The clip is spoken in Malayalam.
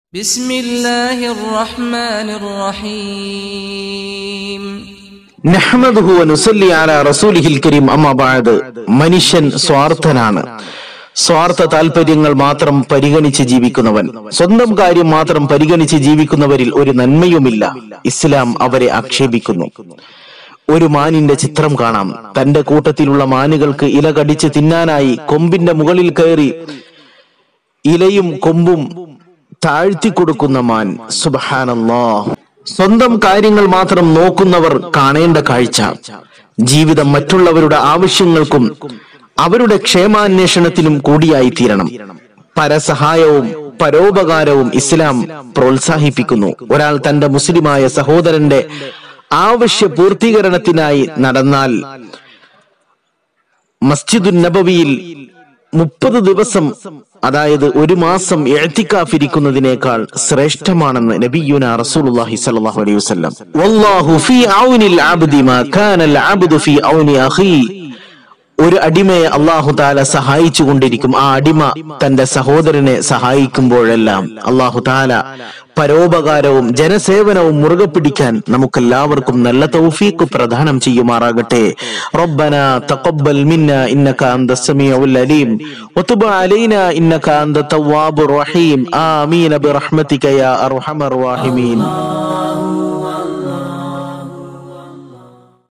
بسم الله الرحمن الرحيم نحمده ونصلي على رسوله الكريم أما بعد മനുഷ്യൻ സ്വാർത്ഥനാണ്. സ്വാർത്ഥ താൽപര്യങ്ങൾ മാത്രം പരിഗണിച്ച് ജീവിക്കുന്നവൻ, സ്വന്തം കാര്യം മാത്രം പരിഗണിച്ച് ജീവിക്കുന്നവരിൽ ഒരു നന്മയുമില്ല. ഇസ്ലാം അവരെ ആക്ഷേപിക്കുന്നു. ഒരു മാനിന്റെ ചിത്രം കാണാം. തന്റെ കൂട്ടത്തിലുള്ള മാനുകൾക്ക് ഇല കടിച്ച് തിന്നാനായി കൊമ്പിന്റെ മുകളിൽ കയറി ഇലയും കൊമ്പും താഴ്ത്തി കൊടുക്കുന്ന മാൻ. സുബ്ഹാനല്ലാഹ്. സ്വന്തം കാര്യങ്ങൾ മാത്രം നോക്കുന്നവർ കാണേണ്ട കാഴ്ച. ജീവിതം മറ്റുള്ളവരുടെ ആവശ്യങ്ങൾക്കും അവരുടെ ക്ഷേമാന്വേഷണത്തിനും കൂടിയായി തീരണം. പരസഹായവും പരോപകാരവും ഇസ്ലാം പ്രോത്സാഹിപ്പിക്കുന്നു. ഒരാൾ തന്റെ മുസ്ലിമായ സഹോദരന്റെ ആവശ്യ പൂർത്തീകരണത്തിനായി നടന്നാൽ മസ്ജിദുൻ നബവിയിൽ 30 ദിവസം, അതായത് ഒരു മാസം ഇഅ്തികാഫ് ഇരിക്കുന്നതിനേക്കാൾ ശ്രേഷ്ഠമാണെന്ന് നബിയുനാ റസൂലുള്ളാഹി സ്വല്ലല്ലാഹു അലൈഹി വസല്ലം. വല്ലാഹു ഫീ ഔനിൽ അബ്ദി മാ കാനൽ അബ്ദു ഫീ ഔനി അഖീ. ഒരു അടിമയെ അല്ലാഹു തആല സഹായിച്ചു കൊണ്ടിരിക്കും. ആ അടിമ തന്റെ സഹോദരനെ സഹായിക്കുമ്പോഴെല്ലാം അല്ലാഹു തആല പരോപകാരവും ജനസേവനവും മുറുകെ പിടിക്കാൻ നമുക്കെല്ലാവർക്കും നല്ല തൗഫീഖ് പ്രദാനം ചെയ്യുമാറാകട്ടെ. റബ്ബനാ തഖബ്ബൽ മിന്നാ ഇന്നക അൻതസ് സമീഉൽ അലീം വതുബ് അലൈനാ ഇന്നക അൻത തവ്വാബുർ റഹീം. ആമീൻ ബിറഹ്മതിക യാ അർഹമർ റഹീമീൻ.